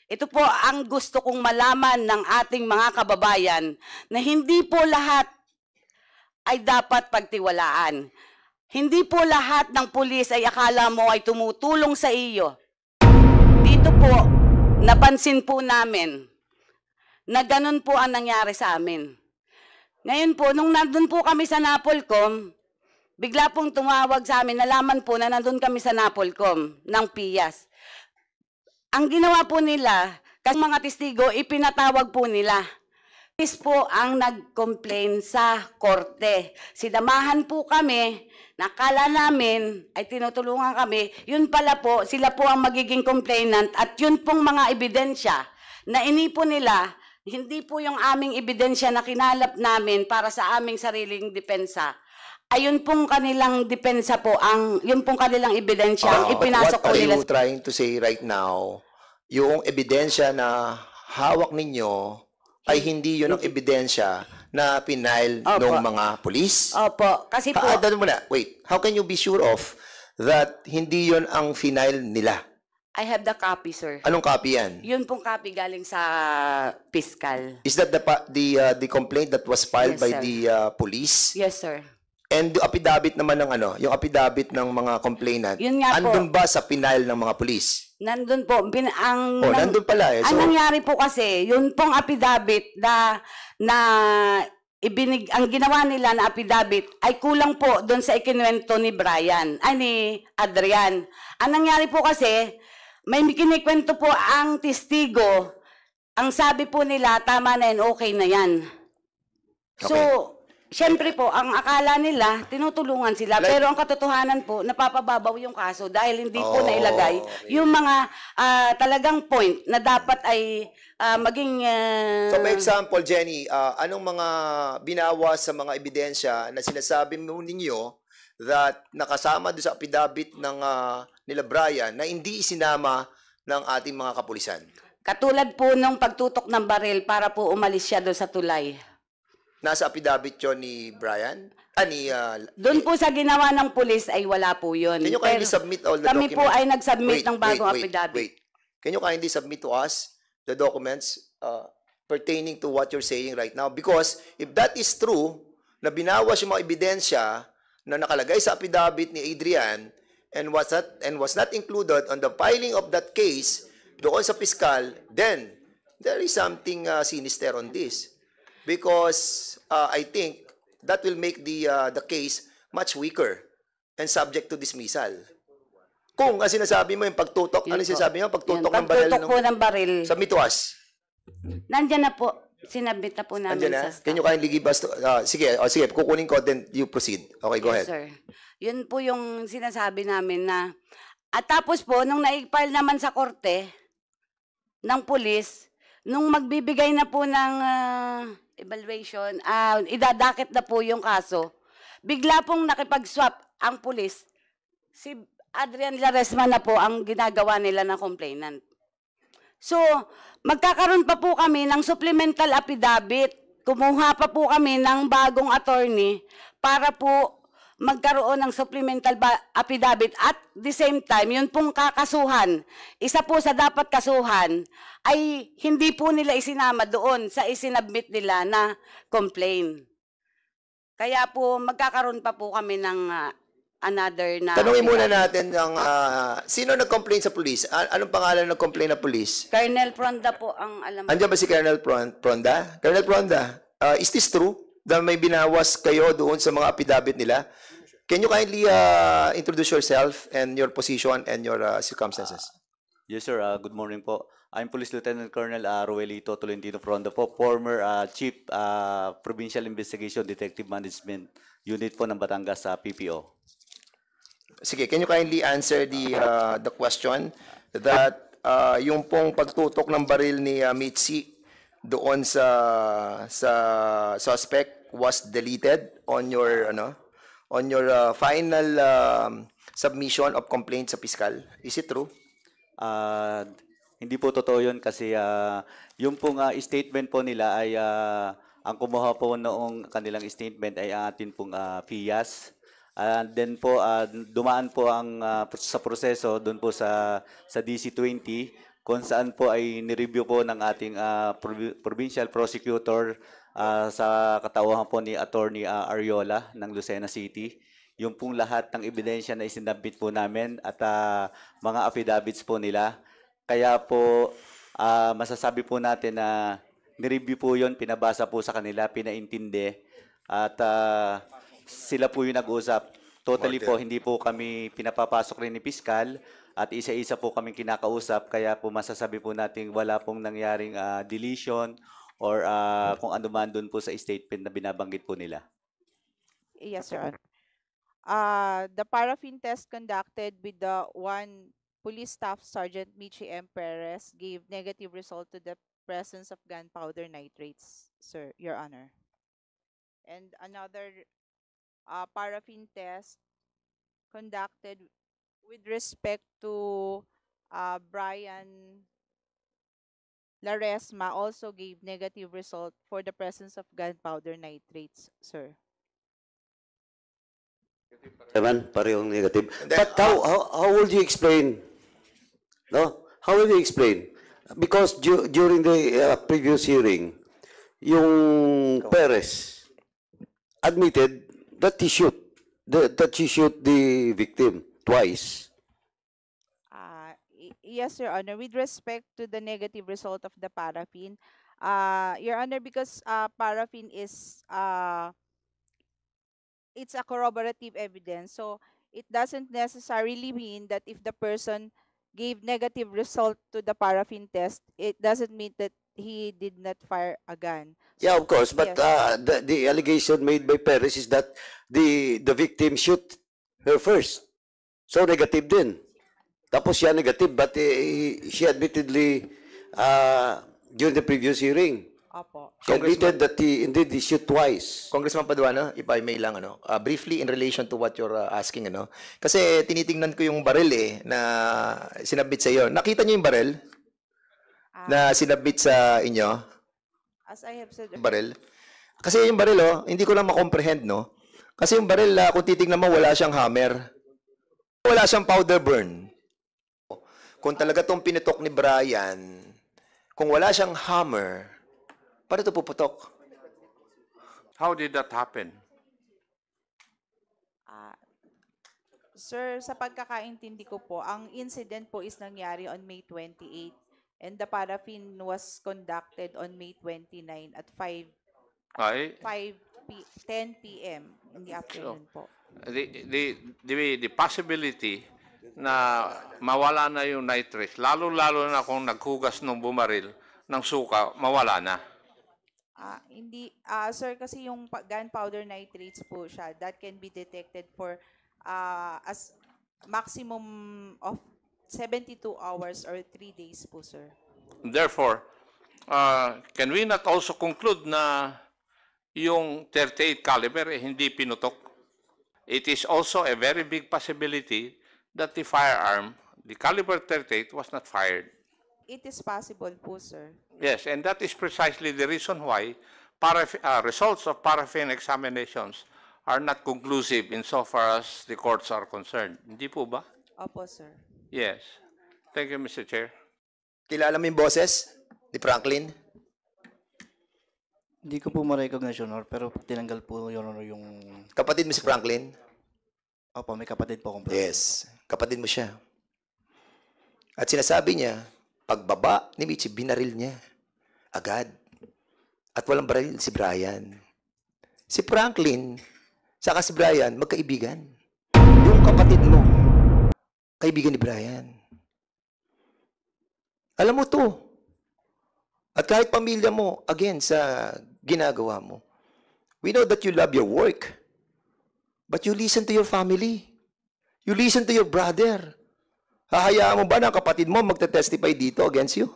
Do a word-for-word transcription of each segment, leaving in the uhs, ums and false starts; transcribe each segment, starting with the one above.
Ito po ang gusto kong malaman ng ating mga kababayan na hindi po lahat ay dapat pagtiwalaan. Hindi po lahat ng pulis ay akala mo ay tumutulong sa iyo. Dito po, napansin po namin na ganun po ang nangyari sa amin. Ngayon po, nung nandun po kami sa Napolcom, bigla pong tumawag sa amin, nalaman po na nandun kami sa Napolcom ng P I A S. Ang ginawa po nila, kasi mga testigo, ipinatawag po nila. Is po ang nag-complain sa korte. Sinamahan po kami, nakala namin ay tinutulungan kami, yun pala po, sila po ang magiging complainant at yun pong mga ebidensya na inipo nila, hindi po yung aming ebidensya na kinalap namin para sa aming sariling depensa. Ayun pong kanilang depensa po, ang, yun pong kanilang ebidensya, ang Ah, ipinasok po what are nila. you trying to say right now? Yung ebidensya na hawak ninyo ay hindi yun ang ebidensya na pinail Opo. ng mga pulis? Opo, kasi po, Ha, ah, muna, wait. How can you be sure of that hindi yun ang final nila? I have the copy, sir. Anong copy yan? Yun pong copy galing sa fiscal. Is that the pa- the uh, the complaint that was filed Yes, by sir. the uh, police? Yes, sir. And the affidavit naman ng ano, yung affidavit ng mga complainant, Yun nga po. andun ba sa pinail ng mga pulis? Nandun po, bin, ang, Oh, nang- nandun pala eh. ang So, nangyari po kasi, yun pong affidavit na, na ibinig, ang ginawa nila na affidavit ay kulang po doon sa ikinuwento ni Brian, ay ni Adrian. Ang nangyari po kasi, may kinikwento po ang testigo, ang sabi po nila, tama na yan, okay na yan. So, syempre po, ang akala nila, tinutulungan sila. Like- pero ang katotohanan po, napapababaw yung kaso dahil hindi po Oh, nailagay okay. yung mga ah, talagang point na dapat ay ah, maging... ah, So, for example, Jenny, uh, anong mga binawas sa mga ebidensya na sinasabi mo ninyo that nakasama doon sa affidavit ng uh, nila Brian na hindi isinama ng ating mga kapulisan? katulad po nung pagtutok ng baril para po umalis siya doon sa tulay. Nasa affidavit yun ni Brian? Ah, ni... Uh, Doon po sa ginawa ng pulis ay wala po yun. Can you kindly submit all the kami documents? po ay nag-submit Wait, ng bagong wait, wait, affidavit. wait. Can you kindly submit to us the documents uh, pertaining to what you're saying right now? Because if that is true, na binawas yung mga ebidensya na nakalagay sa affidavit ni Adrian and was not, and was not included on the filing of that case doon sa piskal, then there is something uh, sinister on this. Because uh, I think that will make the uh, the case much weaker and subject to dismissal. Kung ang sinasabi mo yung pagtutok, Yun ano po. sinasabi mo? Pagtutok Yan, ng baril. pagtutok po ng baril. Submit to us. Nandyan na po. Sinabit na po namin Andiyan na? sa staff. Can you kindly give us to, uh, sige, oh, sige, kukunin ko, then you proceed. Okay, go Yes, ahead. sir. Yun po yung sinasabi namin na, at tapos po, nung na-file naman sa korte ng pulis, nung magbibigay na po ng ah, evaluation, ah, idadakit na po yung kaso, bigla pong nakipag-swap ang pulis. Si Adrian Laresma na po ang ginagawa nila ng complainant. So, magkakaroon pa po kami ng supplemental affidavit. Kumuha pa po kami ng bagong attorney para po magkaroon ng supplemental ba- affidavit at the same time, yun pong kakasuhan, isa po sa dapat kasuhan ay hindi po nila isinama doon sa isinabmit nila na complaint. Kaya po magkakaroon pa po kami ng ah, another na... Tanungin muna affidavit. natin ng, uh, sino nag-complain sa police? A- anong pangalan ng complain na police? Colonel Fronda po ang alam ko. Andiyan ba si Colonel Pron- Pronda? Colonel Pronda, uh, is this true? Na may binawas kayo doon sa mga affidavit nila? Can you kindly uh, introduce yourself and your position and your uh, circumstances? Yes, sir. Uh, good morning po. I'm Police Lieutenant Colonel uh, Roelito Tolentino Fronda po, former uh, Chief uh, Provincial Investigation Detective Management Unit po ng Batangas sa P P O. Sige, can you kindly answer the uh, the question that uh, yung pong pagtutok ng baril ni uh, Mitzi doon sa sa suspect was deleted on your ano on your uh, final um, submission of complaint sa piskal? Is it true? Uh, hindi po totoo yun kasi uh, yung pong uh, statement po nila ay uh, ang kumuha po noong kanilang statement ay ang atin pong uh, P I A S. And then po, uh, dumaan po ang uh, sa proseso doon po sa, sa D C twenty kung saan po ay nireview po ng ating ah, provi- provincial prosecutor ah, sa katauhan po ni Attorney ah, Ariola ng Lucena City. Yung pong lahat ng ebidensya na isinabit po namin at ah, mga affidavits po nila. Kaya po ah, masasabi po natin na nireview po yun, pinabasa po sa kanila, pinaintindi at ah, sila po yung nag-usap. Totally po, hindi po kami pinapapasok rin ni Piskal at isa-isa po kaming kinakausap kaya po masasabi po natin wala pong nangyaring ah, deletion or ah, kung ano man doon po sa statement na binabanggit po nila. Yes, Your Honor. Uh, the paraffin test conducted with the one Police Staff Sergeant Michi M. Perez gave negative result to the presence of gunpowder nitrates, sir, Your Honor. And another uh, paraffin test conducted with respect to uh, Brian Laresma also gave negative result for the presence of gunpowder nitrates, sir. Naman, parehong negative. And then, But how, how, how would you explain? No? How will you explain? Because du- during the uh, previous hearing, yung Perez admitted that he shoot, the, that he shoot the victim twice. Uh, y- yes, Your Honor. With respect to the negative result of the paraffin, uh, Your Honor, because uh, paraffin is uh, it's a corroborative evidence, so it doesn't necessarily mean that if the person gave negative result to the paraffin test, it doesn't mean that he did not fire a gun. Yeah, of course. But Yes. uh, the, the allegation made by Perez is that the the victim shoot her first. So negative din. Tapos siya negative, but uh, he- she admittedly uh, during the previous hearing, Opo. she admitted that he indeed he shoot twice. Congressman Paduano, if I may lang, ano, uh, briefly in relation to what you're uh, asking, ano, kasi tinitingnan ko yung baril eh, na sinabit sa iyo. Nakita niyo yung baril Ah, na sinabit sa inyo? as I have said, Yung baril? Kasi yung baril, oh, hindi ko lang makomprehend, no? Kasi yung baril, uh, kung titignan mo, wala siyang hammer. Wala siyang powder burn. Kung talaga tong pinutok ni Brian, kung wala siyang hammer, paano ito puputok? How did that happen? Ah, sir, sa pagkakaintindi ko po, ang incident po is nangyari on May twenty-eighth and the paraffin was conducted on May twenty-ninth at five Ay, ten p m in the afternoon po. the, the, the, the possibility na mawala na yung nitrates, lalo-lalo na kung naghugas ng bumaril ng suka, mawala na. Ah, hindi ah sir, kasi yung pa- gunpowder nitrates po siya that can be detected for ah as maximum of seventy-two hours or three days po, sir. Therefore, uh, can we not also conclude na yung thirty-eight caliber eh, hindi pinutok? It is also a very big possibility that the firearm, the caliber thirty-eight, was not fired. It is possible po, sir. Yes, and that is precisely the reason why paraf- uh, results of paraffin examinations are not conclusive insofar as the courts are concerned. Hindi po ba? Opo, sir. Yes. Thank you, Mister Chair. Kilala mo yung boses ni Franklin? Hindi ko po ma-recognize, Your Honor, pero tinanggal po, Your Honor, yung... Kapatid mo si Franklin? Opo, may kapatid po akong Yes, kapatid mo siya. At sinasabi niya, pagbaba ni Michi, binaril niya. Agad. At walang baril si Brian. Si Franklin, saka si Brian, magkaibigan. Yung kapatid mo, kaibigan ni Brian. Alam mo to. At kahit pamilya mo, again, sa ginagawa mo, we know that you love your work. But you listen to your family. You listen to your brother. Hahayaan mo ba na kapatid mo magte-testify dito against you?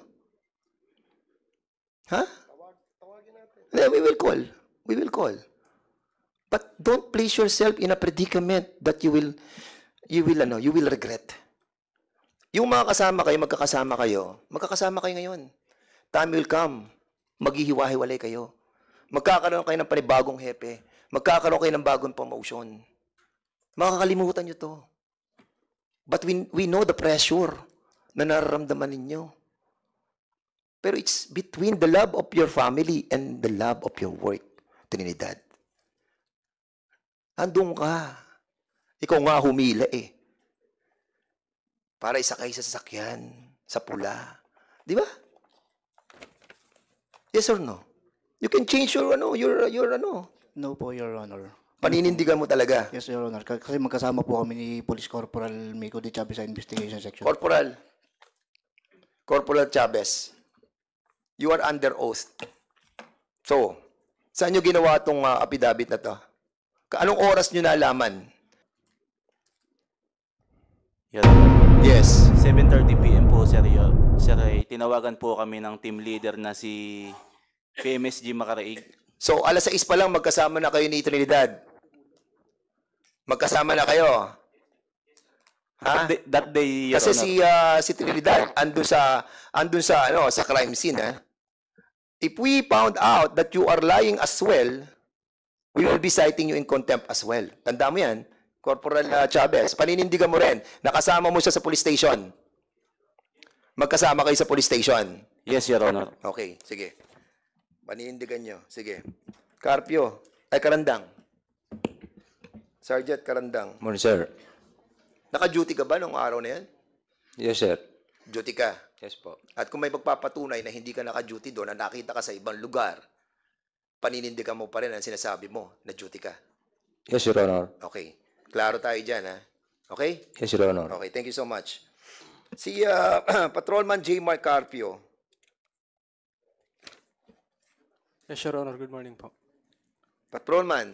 Ha? Huh? We will call. We will call. But don't place yourself in a predicament that you will, you will, ano, you will regret. Yung mga kasama kayo, magkakasama kayo, magkakasama kayo ngayon. Time will come. Maghihiwa-hiwalay kayo. Magkakaroon kayo ng panibagong hepe. Magkakaroon kayo ng bagong promotion. Makakalimutan nyo to. But we, we know the pressure na nararamdaman ninyo. Pero it's between the love of your family and the love of your work, Trinidad. Andun ka. Ikaw nga humila eh. Para isakay sa sasakyan, sa pula. Di ba? Yes or no? You can change your, ano, your, your, ano. No po, Your Honor. Paninindigan mo talaga. Yes, Your Honor. K- Kasi magkasama po kami ni Police Corporal Mico de Chavez sa investigation section. Corporal. Corporal Chavez. You are under oath. So, saan nyo ginawa itong uh, affidavit na to? Ka- Anong oras nyo nalaman? Your Honor. Yes. seven thirty p m po, Sir. Yo- Sir, eh, tinawagan po kami ng team leader na si P M S G Macaraig. So, alas sais pa lang magkasama na kayo ni Trinidad. Magkasama na kayo. Ha? That day, that day, Your Kasi Honor. si ah, si Trinidad andun sa andun sa ano sa crime scene, ha? If we found out that you are lying as well, we will be citing you in contempt as well. Tanda mo 'yan, Corporal ah, Chavez. Paninindigan mo rin. Nakasama mo siya sa police station. Magkasama kayo sa police station. Yes, Your Honor. Okay, sige. Paninindigan nyo. Sige. Carpio. Ay, Karandang. Sergeant Karandang. Morning, sir. Naka-duty ka ba nung araw na yan? Yes, sir. Duty ka. Yes po. At kung may magpapatunay na hindi ka naka-duty doon, na nakita ka sa ibang lugar, paninindigan mo pa rin ang sinasabi mo na duty ka. Yes, Your Honor. Okay. Klaro tayo dyan, ha? Okay? Yes, Your Honor. Okay, thank you so much. Si ah, Patrolman J. Mark Carpio. Yes, Your Honor. Good morning po. Patrolman.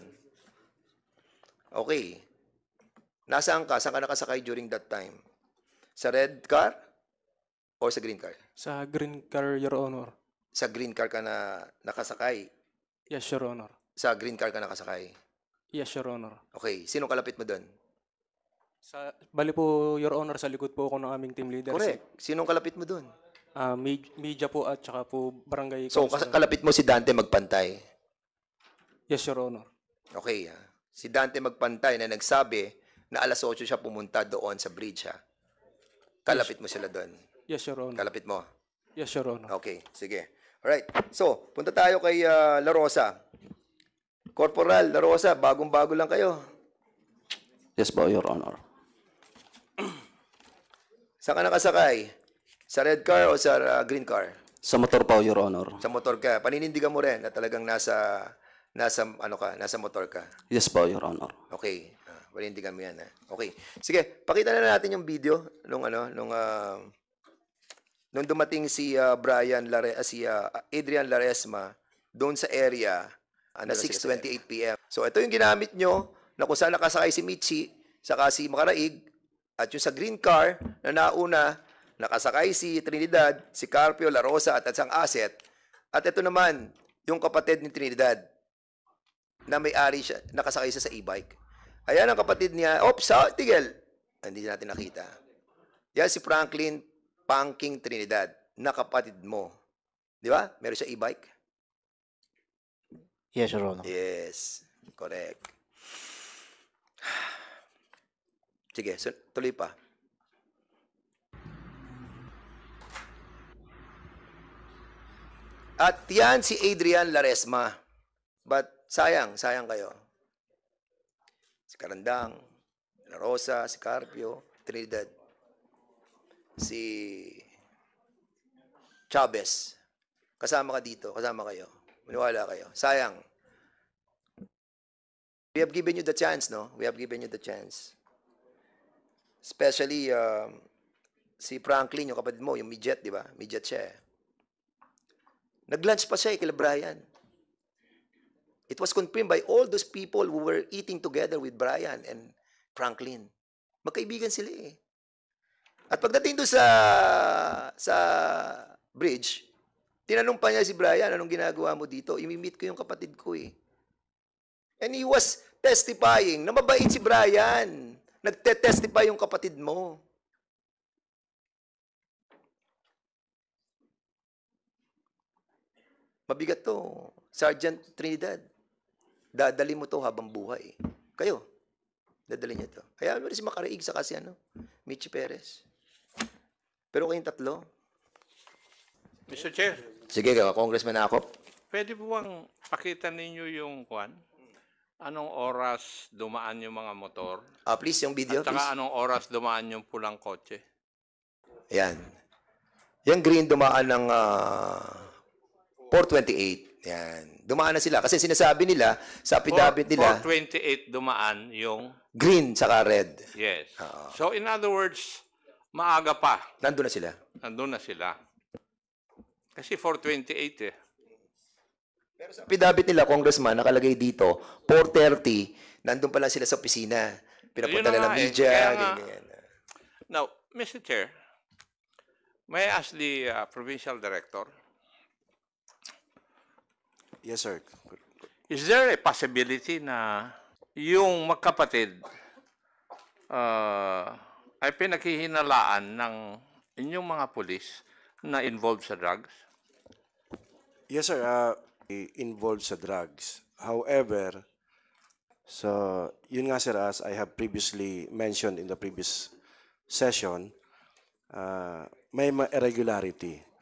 Okay. Nasaan ka? Saan ka nakasakay during that time? Sa red car or sa green car? Sa green car, Your Honor. Sa green car ka na nakasakay. Yes, Your Honor. Sa green car ka nakasakay. Yes, Your Honor. Okay. Sino kalapit mo doon? Sa, bali po, Your Honor, sa likod po ako ng aming team leader. Correct. Sinong kalapit mo doon? Ah, med- media po at saka po barangay So, councilor. kas- kalapit mo si Dante Magpantay. Yes, Your Honor. Okay, ha? Si Dante Magpantay na nagsabi na alas otso siya pumunta doon sa bridge, ha? Kalapit mo sila doon. Yes, Your Honor. Kalapit mo. Yes, Your Honor. Okay, sige. Alright. So, punta tayo kay ah, La Rosa. Corporal, La Rosa, bagong-bago lang kayo. Yes po, Your Honor. Saan ka nakasakay? Sa red car o sa ah, green car? Sa motor po, Your Honor. Sa motor ka. Paninindigan mo rin na talagang nasa nasa ano ka, nasa motor ka. Yes po, Your Honor. Okay. Ah, panindigan mo 'yan, ha. Okay. Sige, pakita na natin yung video nung ano, nung ah, nung dumating si ah, Brian Lare, ah, si ah, Adrian Laresma doon sa area ah, na six twenty-eight p m So ito yung ginamit nyo na kung saan nakasakay si Michi, saka si Macaraig, at yung sa green car na nauna, nakasakay si Trinidad, si Carpio, La Rosa, at isang asset. At ito naman, yung kapatid ni Trinidad, na may-ari siya, nakasakay siya sa e-bike. Ayan ang kapatid niya. Oops, sa tigil. Hindi natin nakita. Yan si Franklin Pangking Trinidad, na kapatid mo. Di ba? Meron siya e-bike? Yes, Your Honor. Yes. Correct. Sige, so, tuloy pa. At yan si Adrian Laresma. But sayang, sayang kayo. Si Karandang, La Rosa, si Carpio, Trinidad, si Chavez. Kasama ka dito, kasama kayo. Maniwala kayo. Sayang. We have given you the chance, no? We have given you the chance. Especially, um, si Franklin, yung kapatid mo, yung midget, di ba? Midget siya eh. Nag-lunch pa siya eh, kila Brian. It was confirmed by all those people who were eating together with Brian and Franklin. Magkaibigan sila eh. At pagdating doon sa, sa bridge, tinanong pa niya si Brian, anong ginagawa mo dito? Imi-meet ko yung kapatid ko eh. And he was testifying na mabait si Brian. Nagte-testify yung kapatid mo. Mabigat to, Sergeant Trinidad. Dadali mo to habang buhay. Kayo, dadali niya to. Hayaan mo rin si Macaraig sa kasi ano, Michi Perez. Pero kayong tatlo, Mister Chair, Sige, Congressman Akop. pwede po bang pakita ninyo yung kwan? Anong oras dumaan yung mga motor? Ah, please, yung video, At saka please. anong oras dumaan yung pulang kotse? Yan. Yung green dumaan ng ah, four twenty-eight. Yan. Dumaan na sila. Kasi sinasabi nila, sa affidavit nila, four twenty-eight dumaan yung green saka red. yes. Oo. So in other words, maaga pa. Nandun na sila. Nandun na sila. Kasi four twenty-eight eh. Pero sa affidavit nila, Congressman, nakalagay dito, four thirty, nandun pa lang sila sa opisina. Pinapunta Yun na na ng nga eh. media. Kaya nga- ganyan. Now, Mister Chair, may I ask the uh, Provincial Director, Yes, sir. is there a possibility na yung magkapatid uh, ay pinaghihinalaan ng inyong mga pulis na involved sa drugs? Yes, sir. Uh, involved sa drugs. However, so yun nga, sir, as I have previously mentioned in the previous session, uh, may ma- irregularity.